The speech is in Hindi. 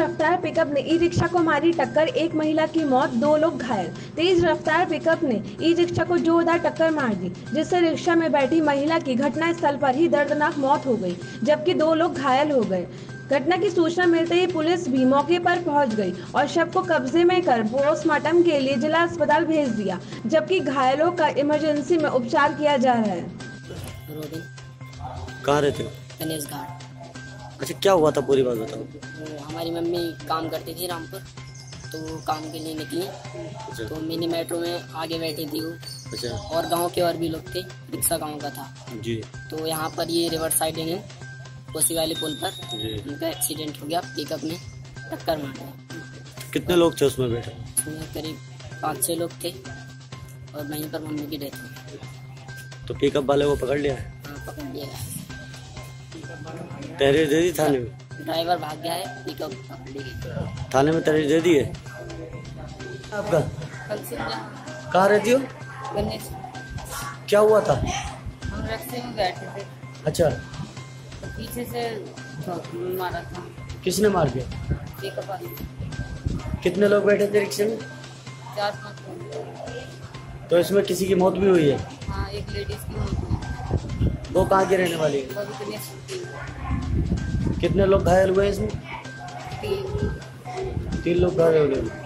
रफ्तार पिकअप ने ई रिक्शा को मारी टक्कर, एक महिला की मौत, 2 लोग घायल। तेज रफ्तार पिकअप ने ई रिक्शा को जोरदार टक्कर मार दी, जिससे रिक्शा में बैठी महिला की घटनास्थल पर ही दर्दनाक मौत हो गई, जबकि 2 लोग घायल हो गए। घटना की सूचना मिलते ही पुलिस भी मौके पर पहुंच गई और शव को कब्जे में कर पोस्टमार्टम के लिए जिला अस्पताल भेज दिया, जबकि घायलों का इमरजेंसी में उपचार किया जा रहा है। कहाँ रहते हो? गणेश घाट। अच्छा, क्या हुआ था पूरी बात बताओ। हमारी मम्मी काम करती थी रामपुर, तो वो काम के लिए निकली। अच्छा। तो मिनी मेट्रो में आगे बैठी थी वो। अच्छा। और गांव के और भी लोग थे, रिक्शा गांव का था जी। तो यहाँ पर ये रिवर्स साइड है कोसी वाली पुल पर जी। उनका एक्सीडेंट हो गया, पिकअप ने टक्कर मार दी। कितने लोग थे उसमें बैठे? उसमें करीब 5-6 लोग थे और वहीं पर मम्मी की डेथ हो गई। तो पिकअप वाले को पकड़ लिया है? हाँ, पकड़ लिया गया। तहरीर दे दी थाने में? ड्राइवर भाग गया है, पिकअप पकड़ ली गई। थाने में तहरीर दे दी है आपका? कल से कहाँ रहती हो? गणेश। क्या हुआ था? हम रिक्शे में बैठे थे, अच्छा। तो पीछे से मारा था। किसने मार दिया? पिकअप वाले। कितने लोग बैठे थे रिक्शे में? 4-5 लोग। तो इसमें किसी की मौत भी हुई है? हाँ, एक लेडीज की मौत हुई। वो कहाँ की रहने वाली है? वो भी गणेश की। कितने लोग घायल हुए इसमें? 3। 3 लोग घायल हुए।